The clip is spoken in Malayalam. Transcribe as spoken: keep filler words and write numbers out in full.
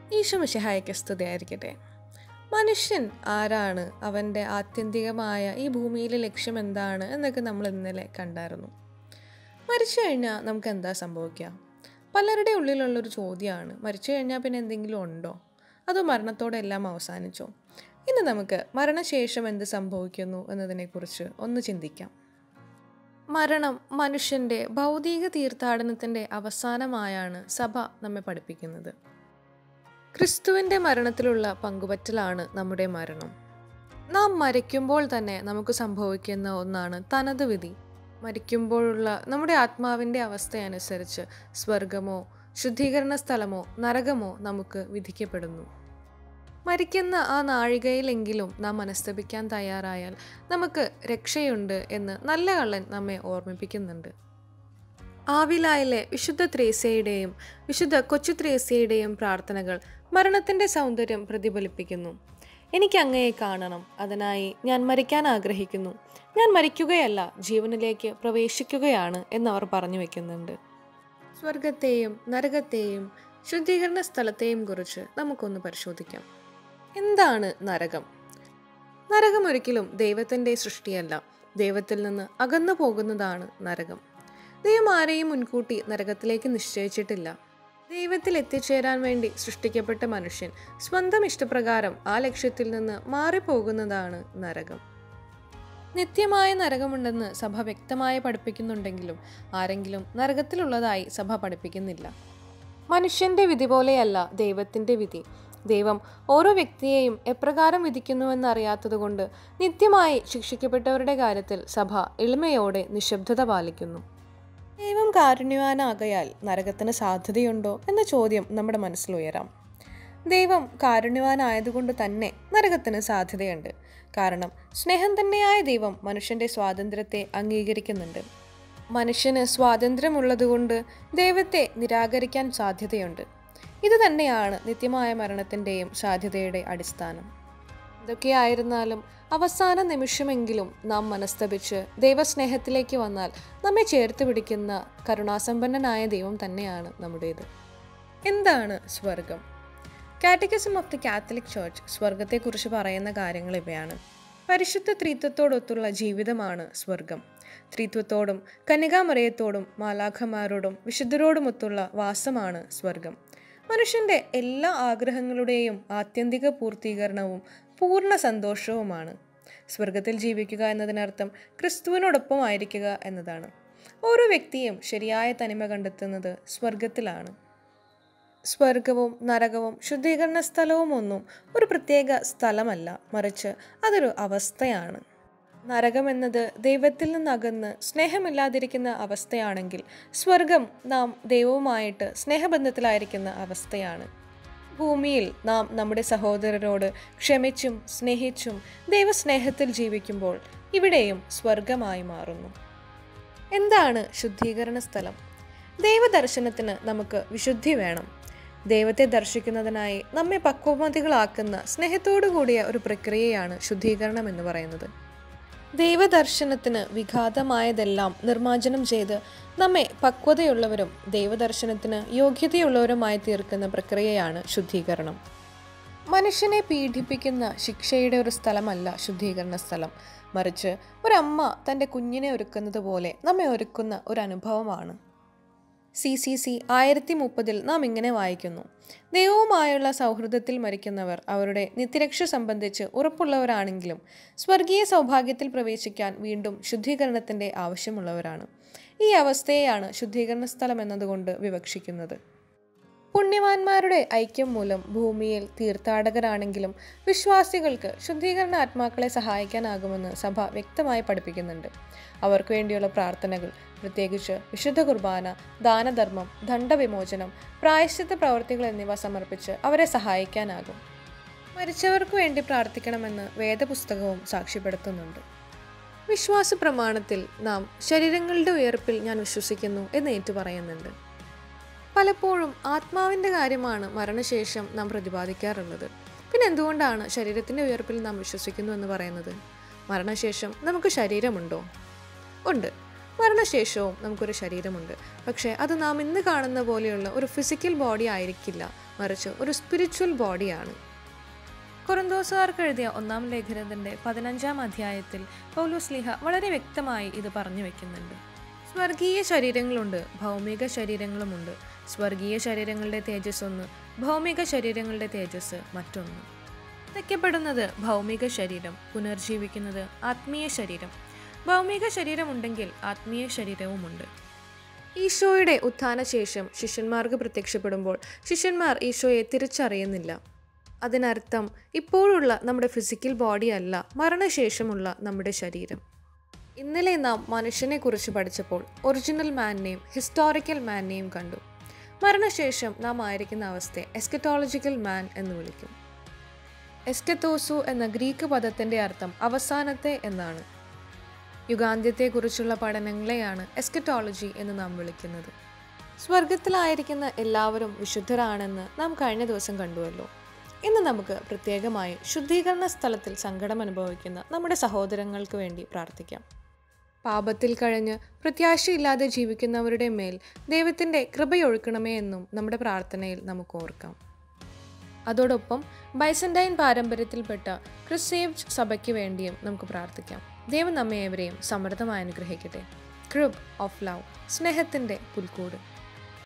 ഈശോ മിശിഹായ്ക്ക് സ്തുതിയായിരിക്കട്ടെ. മനുഷ്യൻ ആരാണ്, അവൻ്റെ ആത്യന്തികമായ ഈ ഭൂമിയിലെ ലക്ഷ്യം എന്താണ് എന്നൊക്കെ നമ്മൾ ഇന്നലെ കണ്ടായിരുന്നു. മരിച്ചു കഴിഞ്ഞാൽ നമുക്ക് എന്താ സംഭവിക്കുക? പലരുടെ ഉള്ളിലുള്ളൊരു ചോദ്യമാണ്, മരിച്ചു കഴിഞ്ഞാൽ പിന്നെ എന്തെങ്കിലും ഉണ്ടോ, അതോ മരണത്തോടെ എല്ലാം അവസാനിച്ചോ? ഇന്ന് നമുക്ക് മരണശേഷം എന്ത് സംഭവിക്കുന്നു എന്നതിനെക്കുറിച്ച് ഒന്ന് ചിന്തിക്കാം. മരണം മനുഷ്യൻ്റെ ഭൗതിക തീർത്ഥാടനത്തിൻ്റെ അവസാനമായാണ് സഭ നമ്മെ പഠിപ്പിക്കുന്നത്. ക്രിസ്തുവിൻ്റെ മരണത്തിലുള്ള പങ്കുപറ്റലാണ് നമ്മുടെ മരണം. നാം മരിക്കുമ്പോൾ തന്നെ നമുക്ക് സംഭവിക്കുന്ന ഒന്നാണ് തനത് വിധി. മരിക്കുമ്പോഴുള്ള നമ്മുടെ ആത്മാവിൻ്റെ അവസ്ഥയനുസരിച്ച് സ്വർഗമോ ശുദ്ധീകരണ സ്ഥലമോ നരകമോ നമുക്ക് വിധിക്കപ്പെടുന്നു. മരിക്കുന്ന ആ നാഴികയിലെങ്കിലും നാം മനസ്തപിക്കാൻ തയ്യാറായാൽ നമുക്ക് രക്ഷയുണ്ട് എന്ന് നല്ല കള്ളൻ നമ്മെ ഓർമ്മിപ്പിക്കുന്നുണ്ട്. ആവിലായിലെ വിശുദ്ധ ത്രേസ്യയുടെയും വിശുദ്ധ കൊച്ചു ത്രേസ്യയുടെയും പ്രാർത്ഥനകൾ മരണത്തിൻ്റെ സൗന്ദര്യം പ്രതിഫലിപ്പിക്കുന്നു. എനിക്ക് അങ്ങയെ കാണണം, അതിനായി ഞാൻ മരിക്കാൻ ആഗ്രഹിക്കുന്നു. ഞാൻ മരിക്കുകയല്ല, ജീവനിലേക്ക് പ്രവേശിക്കുകയാണ് എന്നവർ പറഞ്ഞു വയ്ക്കുന്നുണ്ട്. സ്വർഗത്തെയും നരകത്തെയും ശുദ്ധീകരണ സ്ഥലത്തെയും കുറിച്ച് നമുക്കൊന്ന് പരിശോധിക്കാം. എന്താണ് നരകം? നരകം ഒരിക്കലും ദൈവത്തിൻ്റെ സൃഷ്ടിയല്ല. ദൈവത്തിൽ നിന്ന് അകന്നു പോകുന്നതാണ് നരകം. ദൈവം ആരെയും മുൻകൂട്ടി നരകത്തിലേക്ക് നിശ്ചയിച്ചിട്ടില്ല. ദൈവത്തിൽ എത്തിച്ചേരാൻ വേണ്ടി സൃഷ്ടിക്കപ്പെട്ട മനുഷ്യൻ സ്വന്തം ഇഷ്ടപ്രകാരം ആ ലക്ഷ്യത്തിൽ നിന്ന് മാറിപ്പോകുന്നതാണ് നരകം. നിത്യമായ നരകമുണ്ടെന്ന് സഭ വ്യക്തമായി പഠിപ്പിക്കുന്നുണ്ടെങ്കിലും ആരെങ്കിലും നരകത്തിലുള്ളതായി സഭ പഠിപ്പിക്കുന്നില്ല. മനുഷ്യന്റെ വിധി പോലെയല്ല ദൈവത്തിൻ്റെ വിധി. ദൈവം ഓരോ വ്യക്തിയെയും എപ്രകാരം വിധിക്കുന്നുവെന്നറിയാത്തതുകൊണ്ട് നിത്യമായി ശിക്ഷിക്കപ്പെട്ടവരുടെ കാര്യത്തിൽ സഭ എളിമയോടെ നിശബ്ദത പാലിക്കുന്നു. ദൈവം കാരുണ്യവാനാകയാൽ നരകത്തിന് സാധ്യതയുണ്ടോ എന്ന ചോദ്യം നമ്മുടെ മനസ്സിലുയരാം. ദൈവം കാരുണ്യവാനായതുകൊണ്ട് തന്നെ നരകത്തിന് സാധ്യതയുണ്ട്. കാരണം സ്നേഹം തന്നെയായ ദൈവം മനുഷ്യന്റെ സ്വാതന്ത്ര്യത്തെ അംഗീകരിക്കുന്നുണ്ട്. മനുഷ്യന് സ്വാതന്ത്ര്യമുള്ളതുകൊണ്ട് ദൈവത്തെ നിരാകരിക്കാൻ സാധ്യതയുണ്ട്. ഇത് തന്നെയാണ് നിത്യമായ മരണത്തിൻ്റെയും സാധ്യതയുടെ അടിസ്ഥാനം. ഇതൊക്കെയായിരുന്നാലും അവസാന നിമിഷമെങ്കിലും നാം മനസ്തപിച്ച് ദൈവസ്നേഹത്തിലേക്ക് വന്നാൽ നമ്മെ ചേർത്ത് പിടിക്കുന്ന കരുണാസമ്പന്നനായ ദൈവം തന്നെയാണ് നമ്മുടേത്. എന്താണ് സ്വർഗം? Catechism of the Catholic church സ്വർഗത്തെക്കുറിച്ച് പറയുന്ന കാര്യങ്ങൾ ഇവയാണ്. പരിശുദ്ധ ത്രിത്വത്തോടൊത്തുള്ള ജീവിതമാണ് സ്വർഗം. ത്രിത്വത്തോടും കന്യകാമറിയത്തോടും മാലാഖമാരോടും വിശുദ്ധരോടുമൊത്തുള്ള വാസമാണ് സ്വർഗം. മനുഷ്യൻ്റെ എല്ലാ ആഗ്രഹങ്ങളുടെയും ആത്യന്തിക പൂർത്തീകരണവും പൂർണ്ണ സന്തോഷവുമാണ്. സ്വർഗത്തിൽ ജീവിക്കുക എന്നതിനർത്ഥം ക്രിസ്തുവിനോടൊപ്പം ആയിരിക്കുക എന്നതാണ്. ഓരോ വ്യക്തിയും ശരിയായ തനിമ കണ്ടെത്തുന്നത് സ്വർഗത്തിലാണ്. സ്വർഗവും നരകവും ശുദ്ധീകരണ സ്ഥലവും ഒന്നും ഒരു പ്രത്യേക സ്ഥലമല്ല, മറിച്ച് അതൊരു അവസ്ഥയാണ്. നരകം എന്നത് ദൈവത്തിൽ നിന്നകന്ന് സ്നേഹമില്ലാതിരിക്കുന്ന അവസ്ഥയാണെങ്കിൽ സ്വർഗം നാം ദൈവവുമായിട്ട് സ്നേഹബന്ധത്തിലായിരിക്കുന്ന അവസ്ഥയാണ്. ഭൂമിയിൽ നാം നമ്മുടെ സഹോദരരോട് ക്ഷമിച്ചും സ്നേഹിച്ചും ദൈവസ്നേഹത്തിൽ ജീവിക്കുമ്പോൾ ഇവിടെയും സ്വർഗമായി മാറുന്നു. എന്താണ് ശുദ്ധീകരണ സ്ഥലം? ദൈവദർശനത്തിന് നമുക്ക് വിശുദ്ധി വേണം. ദൈവത്തെ ദർശിക്കുന്നതിനായി നമ്മെ പക്വമതികളാക്കുന്ന സ്നേഹത്തോടു കൂടിയ ഒരു പ്രക്രിയയാണ് ശുദ്ധീകരണം എന്ന് പറയുന്നത്. ദൈവദർശനത്തിന് വിഘാതമായതെല്ലാം നിർമ്മാർജ്ജനം ചെയ്ത് നമ്മെ പക്വതയുള്ളവരും ദൈവദർശനത്തിന് യോഗ്യതയുള്ളവരുമായി തീർക്കുന്ന പ്രക്രിയയാണ് ശുദ്ധീകരണം. മനുഷ്യനെ പീഡിപ്പിക്കുന്ന ശിക്ഷയുടെ ഒരു സ്ഥലമല്ല ശുദ്ധീകരണ സ്ഥലം, മറിച്ച് ഒരമ്മ തൻ്റെ കുഞ്ഞിനെ ഒരുക്കുന്നത് പോലെ നമ്മെ ഒരുക്കുന്ന ഒരു അനുഭവമാണ്. സി സി സി ആയിരത്തി മുപ്പതിൽ നാം ഇങ്ങനെ വായിക്കുന്നു: ദൈവവുമായുള്ള സൗഹൃദത്തിൽ മരിക്കുന്നവർ അവരുടെ നിത്യരക്ഷ സംബന്ധിച്ച് ഉറപ്പുള്ളവരാണെങ്കിലും സ്വർഗീയ സൗഭാഗ്യത്തിൽ പ്രവേശിക്കാൻ വീണ്ടും ശുദ്ധീകരണത്തിൻ്റെ ആവശ്യമുള്ളവരാണ്. ഈ അവസ്ഥയെയാണ് ശുദ്ധീകരണ സ്ഥലം എന്നതുകൊണ്ട് വിവക്ഷിക്കുന്നത്. പുണ്യവാന്മാരുടെ ഐക്യം മൂലം ഭൂമിയിൽ തീർത്ഥാടകരാണെങ്കിലും വിശ്വാസികൾക്ക് ശുദ്ധീകരണ ആത്മാക്കളെ സഹായിക്കാനാകുമെന്ന് സഭ വ്യക്തമായി പഠിപ്പിക്കുന്നുണ്ട്. അവർക്ക് വേണ്ടിയുള്ള പ്രാർത്ഥനകൾ, പ്രത്യേകിച്ച് വിശുദ്ധ കുർബാന, ദാനധർമ്മം, ദണ്ഡവിമോചനം, പ്രായശ്ചിത്ത പ്രവൃത്തികൾ എന്നിവ സമർപ്പിച്ച് അവരെ സഹായിക്കാനാകും. മരിച്ചവർക്ക് വേണ്ടി പ്രാർത്ഥിക്കണമെന്ന് വേദപുസ്തകവും സാക്ഷ്യപ്പെടുത്തുന്നുണ്ട്. വിശ്വാസ പ്രമാണത്തിൽ നാം ശരീരങ്ങളുടെ ഉയർപ്പിൽ ഞാൻ വിശ്വസിക്കുന്നു എന്ന് ഏറ്റുപറയുന്നുണ്ട്. പലപ്പോഴും ആത്മാവിൻ്റെ കാര്യമാണ് മരണശേഷം നാം പ്രതിപാദിക്കാറുള്ളത്. പിന്നെ എന്തുകൊണ്ടാണ് ശരീരത്തിൻ്റെ ഉയർപ്പിൽ നാം വിശ്വസിക്കുന്നു എന്ന് പറയുന്നത്? മരണശേഷം നമുക്ക് ശരീരമുണ്ടോ? ഉണ്ട്. മരണശേഷവും നമുക്കൊരു ശരീരമുണ്ട്. പക്ഷേ അത് നാം ഇന്ന് കാണുന്ന പോലെയുള്ള ഒരു ഫിസിക്കൽ ബോഡി ആയിരിക്കില്ല, മറിച്ച് ഒരു സ്പിരിച്വൽ ബോഡിയാണ്. കൊറിന്തോസുകാർക്ക് എഴുതിയ ഒന്നാം ലേഖനത്തിൻ്റെ പതിനഞ്ചാം അധ്യായത്തിൽ പൗലോസ്ലീഹ വളരെ വ്യക്തമായി ഇത് പറഞ്ഞു വെക്കുന്നുണ്ട്. സ്വർഗീയ ശരീരങ്ങളുണ്ട്, ഭൗമിക ശരീരങ്ങളുമുണ്ട്. സ്വർഗീയ ശരീരങ്ങളുടെ തേജസ് ഒന്ന്, ഭൗമിക ശരീരങ്ങളുടെ തേജസ് മറ്റൊന്ന്. വധിക്കപ്പെടുന്നത് ഭൗമിക ശരീരം, പുനർജീവിക്കുന്നത് ആത്മീയ ശരീരം. ഭൗമിക ശരീരമുണ്ടെങ്കിൽ ആത്മീയ ശരീരവുമുണ്ട്. ഈശോയുടെ ഉത്ഥാനശേഷം ശിഷ്യന്മാർക്ക് പ്രത്യക്ഷപ്പെടുമ്പോൾ ശിഷ്യന്മാർ ഈശോയെ തിരിച്ചറിയുന്നില്ല. അതിനർത്ഥം ഇപ്പോഴുള്ള നമ്മുടെ ഫിസിക്കൽ ബോഡി അല്ല, മരണശേഷമുള്ള നമ്മുടെ ശരീരം. ഇന്നലെ നാം മനുഷ്യനെക്കുറിച്ച് പഠിച്ചപ്പോൾ ഒറിജിനൽ മാനിനെയും ഹിസ്റ്റോറിക്കൽ മാനിനെയും കണ്ടു. മരണശേഷം നാം ആയിരിക്കുന്ന അവസ്ഥയെ എസ്കറ്റോളജിക്കൽ മാൻ എന്ന് വിളിക്കും. എസ്കത്തോസു എന്ന ഗ്രീക്ക് പദത്തിൻ്റെ അർത്ഥം അവസാനത്തെ എന്നാണ്. യുഗാന്ത്യത്തെക്കുറിച്ചുള്ള പഠനങ്ങളെയാണ് എസ്കറ്റോളജി എന്ന് നാം വിളിക്കുന്നത്. സ്വർഗത്തിലായിരിക്കുന്ന എല്ലാവരും വിശുദ്ധരാണെന്ന് നാം കഴിഞ്ഞ ദിവസം കണ്ടുവല്ലോ. ഇന്ന് നമുക്ക് പ്രത്യേകമായി ശുദ്ധീകരണ സ്ഥലത്തിൽ സങ്കടം അനുഭവിക്കുന്ന നമ്മുടെ സഹോദരങ്ങൾക്ക് വേണ്ടി പ്രാർത്ഥിക്കാം. പാപത്തിൽ കഴിഞ്ഞ് പ്രത്യാശയില്ലാതെ ജീവിക്കുന്നവരുടെ മേൽ ദൈവത്തിൻ്റെ കൃപയൊഴുക്കണമേ എന്നും നമ്മുടെ പ്രാർത്ഥനയിൽ നമുക്ക് ഓർക്കാം. അതോടൊപ്പം ബൈസന്റൈൻ പാരമ്പര്യത്തിൽപ്പെട്ട ക്രിസേവ്ഡ് സഭയ്ക്ക് വേണ്ടിയും നമുക്ക് പ്രാർത്ഥിക്കാം. ദൈവം നമ്മെ ഏവരെയും സമൃദ്ധമായി അനുഗ്രഹിക്കട്ടെ. ക്രിബ് ഓഫ് ലവ്, സ്നേഹത്തിൻ്റെ പുൽക്കൂട്.